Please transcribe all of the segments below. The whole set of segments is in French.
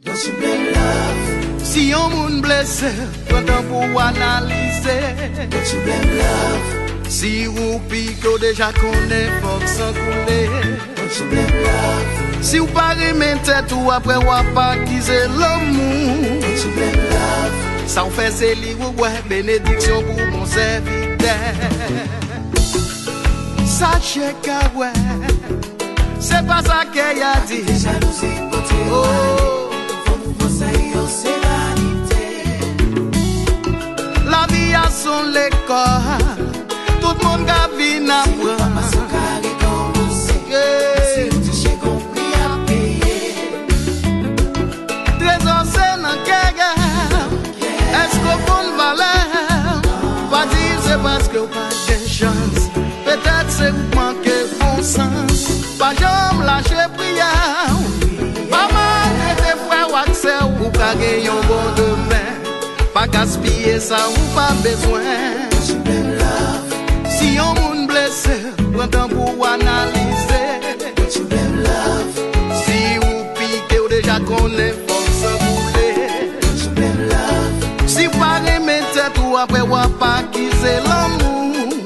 Don't you blame love. Si on moun blessé, prends temps pour analyser. Don't you blame love. Si ou pique déjà connaît faut s'en couler. Don't you blame love. Si ou pas remettre tête ou après ou pas quitter l'amour. Don't you blame love. Ça on fait c'est livre ouais bénédiction pour mon serviteur. Sachez que ouais, c'est pas ça qu'elle a dit. Jalousie côté oh, faut nous conseiller aux sérénité. La vie a son l'école, tout le monde a vu n'a pas. Si tu j'ai compris à payer. Trésor c'est dans guerre. Est-ce qu'on prend valeur? Pas dire c'est parce que pas de chance. Peut-être c'est vous manquez bon sens. Pas jamais lâcher prière. Pas mal de tes frères ou accès ou pas gagner un bon demain. Pas gaspiller ça ou pas besoin. Si on moun blessé, prends temps pour analyser. Si ou pique ou déjà connaît faut se bouler. Si pas remettre tête ou après ou pas quitter l'amour.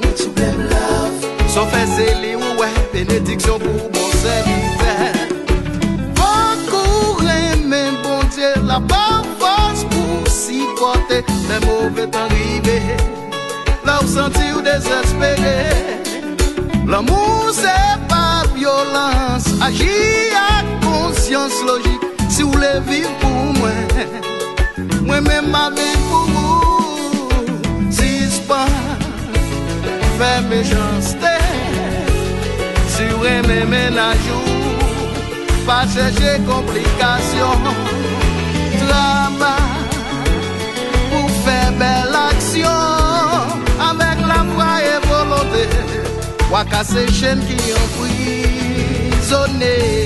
Sauf c'est li ouais bénédiction pour mon serviteur. Beaucoup aimer bon Dieu la bonne force pour supporter les mauvais temps arrivés. Là où sentir ou désespéré. L'amour c'est pas violence. Agir à conscience logique. Si vous voulez vivre pour moi, moi-même ma vie pour vous. Si c'est pas fait méchanceté. Si vous aimez ménage, pas chercher complications. Travail pour faire belle action. Avec la foi et volonté, ou à casser chaîne qui emprisonnent.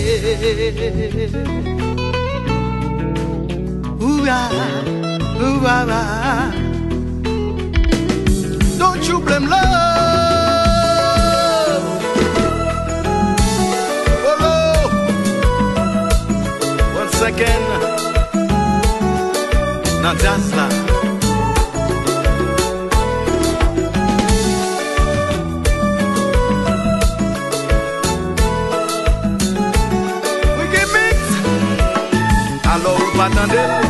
Ouah, ouah, don't you blame love. Oh, one second. Now just that. Alors, vous m'attendez?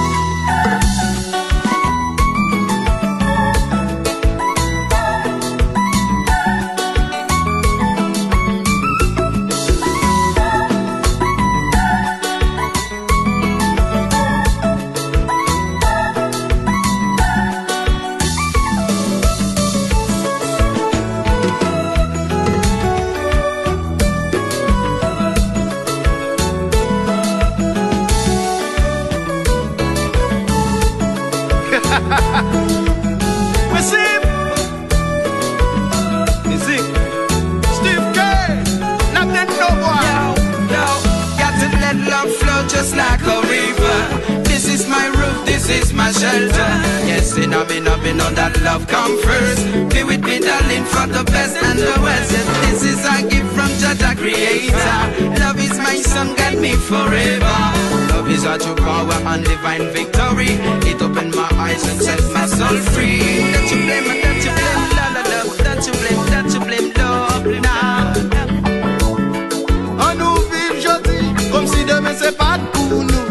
Music, Steve K, nothing no more. Yo, got to let love flow just like a river. This is my roof, this is my shelter. Yes, and I've been know that love come first. Be with me, darling, for the best and the worst. Yes, this is a gift from Jah, the Creator. Love is my son, got me forever. Love is our true power and divine victory. It opened my eyes and set my soul free. Don't you blame, don't you blame, la la la. Don't you blame love now. On nous vit jodi, comme si demain c'est pas pour nous.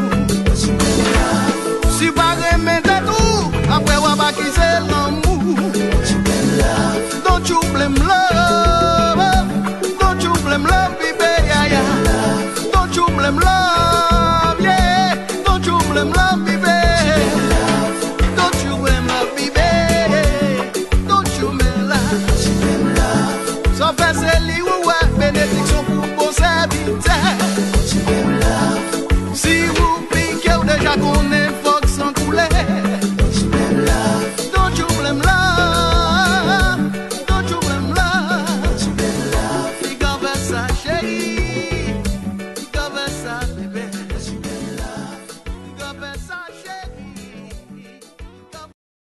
Si pas remettre tout, après on va quitter l'amour. Don't you blame love. Don't you blame love, baby, yeah, yeah. Don't you blame love, yeah. Don't you blame love, baby. Don't you blame love, baby. Don't you blame love. So fais c'est lui.